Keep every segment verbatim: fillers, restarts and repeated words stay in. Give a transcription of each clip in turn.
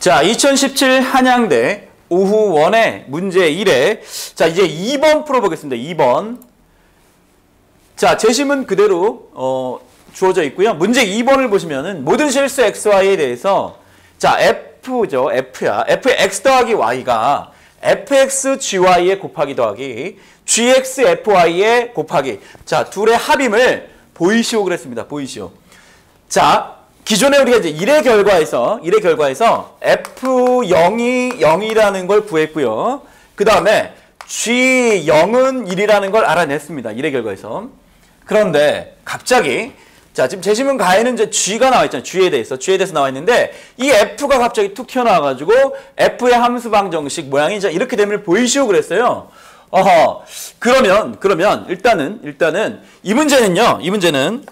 자, 이천십칠 한양대 오후 원의 문제 일에 자, 이제 이 번 풀어보겠습니다. 이 번. 자, 제시문 그대로 어, 주어져 있고요. 문제 이 번을 보시면은 모든 실수 xy에 대해서 자, f죠. f야. f의 x 더하기 y가 fx gy에 곱하기 더하기 gx fy에 곱하기 자, 둘의 합임을 보이시오 그랬습니다. 보이시오. 자, 기존에 우리가 이제 일의 결과에서 일의 결과에서 에프 영이 영이라는 걸 구했고요. 그 다음에 지 영은 일이라는 걸 알아냈습니다. 일의 결과에서. 그런데 갑자기 자, 지금 제시문 가에는 이제 G가 나와 있잖아요. G에 대해서. G에 대해서 나와 있는데 이 F가 갑자기 툭 튀어나와가지고 F의 함수 방정식 모양이 이제 이렇게 되면 보이시오 그랬어요. 어허. 그러면 그러면 일단은 일단은 이 문제는요. 이 문제는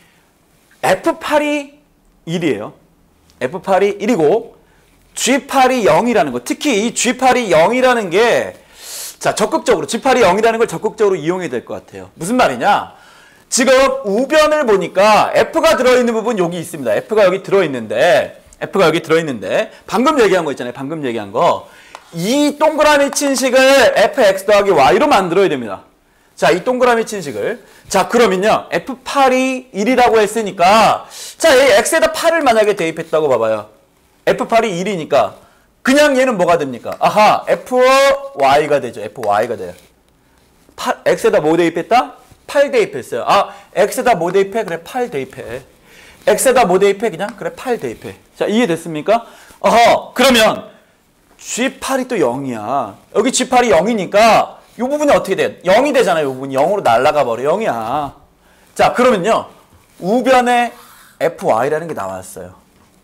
에프 팔이 일이에요. 에프 팔이 일이고 지 팔이 영이라는 거. 특히 이 지 팔이 영이라는 게 자, 적극적으로 지 팔이 영이라는 걸 적극적으로 이용해야 될 것 같아요. 무슨 말이냐? 지금 우변을 보니까 F가 들어있는 부분 여기 있습니다. F가 여기 들어있는데 F가 여기 들어있는데 방금 얘기한 거 있잖아요. 방금 얘기한 거. 이 동그라미 친 식을 에프엑스 더하기 Y로 만들어야 됩니다. 자, 이 동그라미 친 식을. 자, 그러면요. 에프 팔이 일이라고 했으니까 자, 이 X에다 팔을 만약에 대입했다고 봐봐요. 에프 팔이 일이니까 그냥 얘는 뭐가 됩니까? 아하, 에프 와이가 되죠. 에프 와이가 돼요. 팔, X에다 뭐 대입했다? 팔 대입했어요. 아, X에다 뭐 대입해? 그래, 팔 대입해. X에다 뭐 대입해? 그냥? 그래, 팔 대입해. 자, 이해됐습니까? 어허, 그러면 지 팔이 또 영이야. 여기 지 팔이 영이니까 이 부분이 어떻게 돼? 영이 되잖아요. 이 부분이 영으로 날아가 버려. 영이야. 자, 그러면요. 우변에 에프 와이라는 게 나왔어요.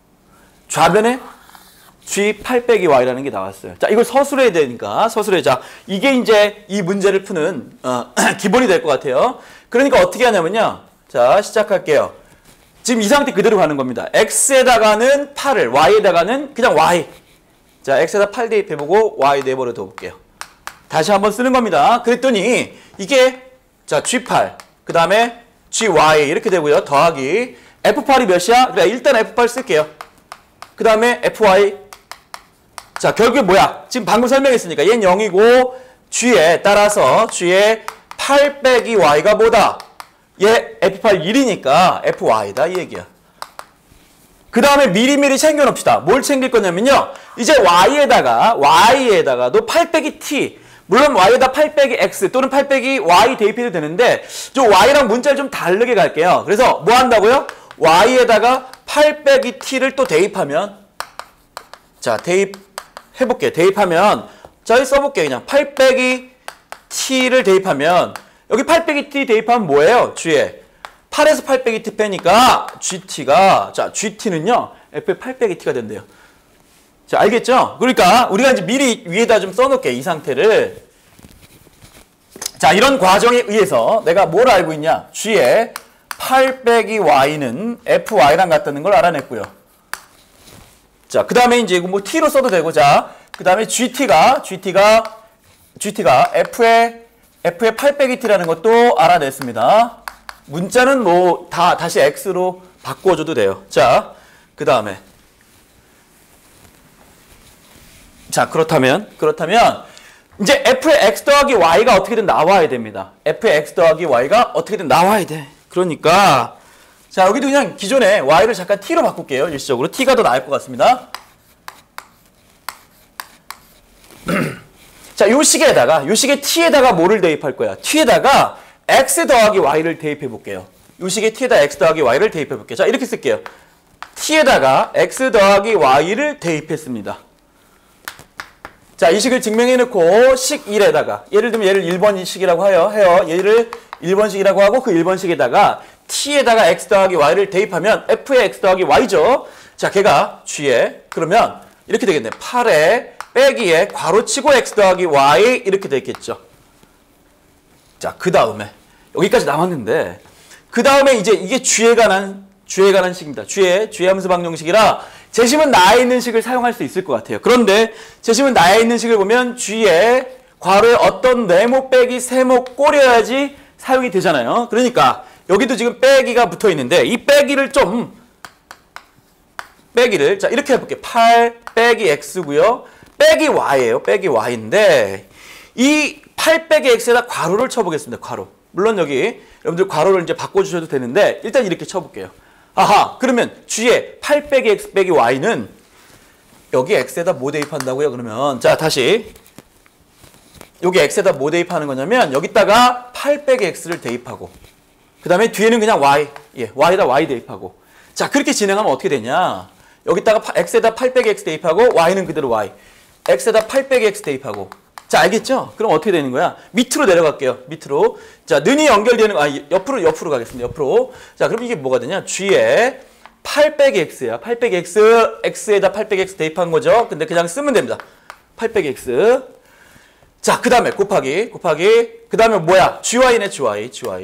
좌변에 지 팔 빼기 Y라는 게 나왔어요. 자, 이걸 서술해야 되니까 서술해. 자, 이게 이제 이 문제를 푸는 어, 기본이 될 것 같아요. 그러니까 어떻게 하냐면요. 자, 시작할게요. 지금 이 상태 그대로 가는 겁니다. X에다가는 팔을, Y에다가는 그냥 Y. 자, X에다 팔 대입해보고 Y 내버려 둬볼게요. 다시 한번 쓰는 겁니다. 그랬더니 이게 자, 지 팔, 그 다음에 지 와이 이렇게 되고요. 더하기 에프 팔이 몇이야? 그래, 일단 에프 팔 쓸게요. 그 다음에 에프 와이. 자, 결국에 뭐야? 지금 방금 설명했으니까 얘는 영이고 G에 따라서 G에 팔 빼기 Y가 뭐다? 얘 에프 팔 일이니까 에프 와이다 이 얘기야. 그 다음에 미리미리 챙겨놓읍시다. 뭘 챙길 거냐면요. 이제 Y에다가 Y에다가도 팔 빼기 T 물론 Y에다 팔 빼기 X 또는 팔 빼기 Y 대입해도 되는데 좀 Y랑 문자를 좀 다르게 갈게요. 그래서 뭐 한다고요? Y에다가 팔 빼기 T를 또 대입하면 자, 대입 해볼게요. 대입하면 자, 여기 써볼게요. 그냥 팔 빼기 T를 대입하면 여기 팔 빼기 T 대입하면 뭐예요? G에 팔에서 팔 빼기 T 빼니까 지티가 자, 지티는요. F의 팔 빼기 T가 된대요. 자, 알겠죠? 그러니까 우리가 이제 미리 위에다 좀 써놓을게. 이 상태를. 자, 이런 과정에 의해서 내가 뭘 알고 있냐? G에 팔 빼기 Y는 에프 와이랑 같다는 걸 알아냈고요. 자, 그 다음에 이제 이거 뭐 T로 써도 되고, 자, 그 다음에 지티가, 지티가, 지티가 F의, F의 팔 빼기 T라는 것도 알아냈습니다. 문자는 뭐 다 다시 X로 바꿔줘도 돼요. 자, 그 다음에. 자, 그렇다면, 그렇다면, 이제 F의 X 더하기 Y가 어떻게든 나와야 됩니다. F의 X 더하기 Y가 어떻게든 나와야 돼. 그러니까, 자, 여기도 그냥 기존에 Y를 잠깐 T로 바꿀게요. 일시적으로. T가 더 나을 것 같습니다. 자, 요 식에다가, 요 식에 T에다가 뭐를 대입할 거야? T에다가 X 더하기 Y를 대입해 볼게요. 요 식에 T에다 X 더하기 Y를 대입해 볼게요. 자, 이렇게 쓸게요. T에다가 X 더하기 Y를 대입했습니다. 자, 이 식을 증명해 놓고 식 일에다가 예를 들면 얘를 일 번식이라고 해요. 해요. 얘를 일 번식이라고 하고 그 일 번식에다가 T에다가 X 더하기 Y를 대입하면 F의 X 더하기 Y죠. 자, 걔가 G에 그러면 이렇게 되겠네. 팔에 빼기에 괄호치고 X 더하기 Y 이렇게 되겠죠. 자, 그 다음에 여기까지 남았는데 그 다음에 이제 이게 G에 관한 G에 관한 식입니다. G의 G의 함수 방정식이라 제심은 나에 있는 식을 사용할 수 있을 것 같아요. 그런데 제심은 나에 있는 식을 보면 G에 괄호에 어떤 네모 빼기 세모 꼬려야지 사용이 되잖아요. 그러니까 여기도 지금 빼기가 붙어 있는데 이 빼기를 좀 빼기를 자 이렇게 해볼게요. 팔 빼기 x고요. 빼기 y예요. 빼기 y인데 이 팔 빼기 x에다 괄호를 쳐보겠습니다. 괄호. 물론 여기 여러분들 괄호를 이제 바꿔주셔도 되는데 일단 이렇게 쳐볼게요. 아하, 그러면 g의 팔 빼기 x 빼기 y는 여기 x에다 뭐 대입한다고요? 그러면 자 다시 여기 x에다 뭐 대입하는 거냐면 여기다가 팔 빼기 x를 대입하고 그 다음에 뒤에는 그냥 y, 예, y에다 y 대입하고 자 그렇게 진행하면 어떻게 되냐? 여기다가 x에다 팔 빼기 x 대입하고 y는 그대로 y, x에다 팔 빼기 x 대입하고 자 알겠죠? 그럼 어떻게 되는 거야? 밑으로 내려갈게요. 밑으로. 자 는이 연결되는 아 옆으로 옆으로 가겠습니다. 옆으로. 자 그럼 이게 뭐가 되냐? g에 팔 빼기 x야. 팔 빼기 x, x에다 팔 빼기 x 대입한 거죠. 근데 그냥 쓰면 됩니다. 팔 빼기 x. 자 그 다음에 곱하기 곱하기 그 다음에 뭐야? gy네 gy gy.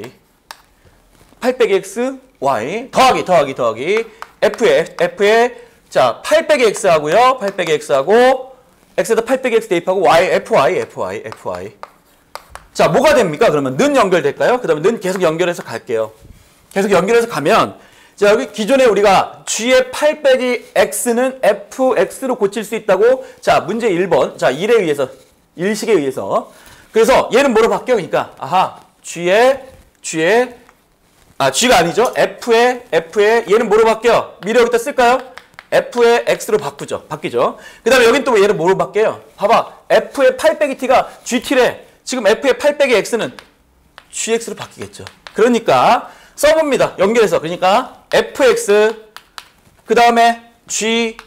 팔 빼기 x y 더하기 더하기 더하기 f에 f에 자 팔 빼기 x 하고요. 팔 빼기 x 하고 x에다 팔 빼기 x 대입하고 y, fy, fy, fy. 자, 뭐가 됩니까? 그러면 는 연결될까요? 그 다음에 는 계속 연결해서 갈게요. 계속 연결해서 가면 자, 여기 기존에 우리가 g의 팔 빼기 x는 fx로 고칠 수 있다고 자, 문제 일 번. 자, 일에 의해서, 일식에 의해서. 그래서 얘는 뭐로 바뀌어? 그러니까 아하, g의, g의 아, g가 아니죠. f의, f의 얘는 뭐로 바뀌어? 미래 여기다 쓸까요? f의 x로 바꾸죠. 바뀌죠. 그 다음에 여긴 또 얘를 뭐로 바뀌어요? 봐봐. f의 팔 빼기 t가 gt래. 지금 f의 팔 빼기 x는 gx로 바뀌겠죠. 그러니까 써봅니다. 연결해서. 그러니까 fx 그 다음에 gy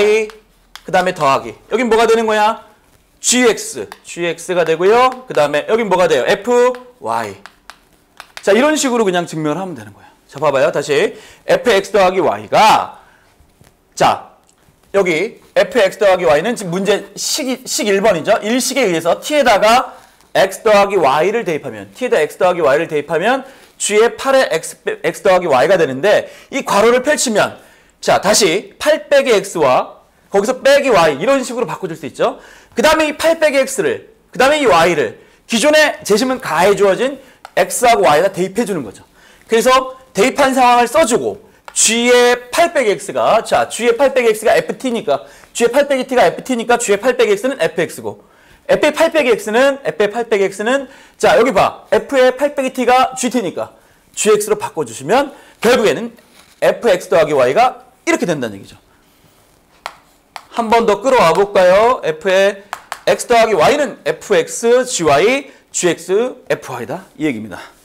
그 다음에 더하기. 여긴 뭐가 되는 거야? gx. gx가 되고요. 그 다음에 여긴 뭐가 돼요? fy. 자 이런 식으로 그냥 증명을 하면 되는 거예요. 자 봐봐요. 다시 fx 더하기 y가 자, 여기 fx 더하기 y는 지금 문제 식, 식 일 번이죠. 일식에 의해서 t에다가 x 더하기 y를 대입하면 t에다 x 더하기 y를 대입하면 g의 팔에 x, x 더하기 y가 되는데 이 괄호를 펼치면 자, 다시 팔 빼기 x와 거기서 빼기 y 이런 식으로 바꿔줄 수 있죠. 그 다음에 이 팔 빼기 x를 그 다음에 이 y를 기존에 재시문 가해 주어진 x하고 y에다 대입해 주는 거죠. 그래서 대입한 상황을 써주고 g의 팔 빼기 x가 자 g의 팔 빼기 x가 ft니까 g의 팔 빼기 t가 ft니까 g의 팔 빼기 x는 fx고 f의 팔 빼기 x는 f의 팔 빼기 x는 자 여기 봐 f의 팔 빼기 t가 gt니까 gx로 바꿔주시면 결국에는 fx 더하기 y가 이렇게 된다는 얘기죠. 한 번 더 끌어와 볼까요? f의 x 더하기 y는 fx gy gx fy다 이 얘기입니다.